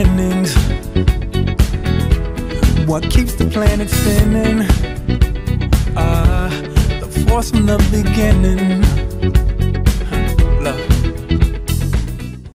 beginnings. What keeps the planet spinning? The force from the beginning.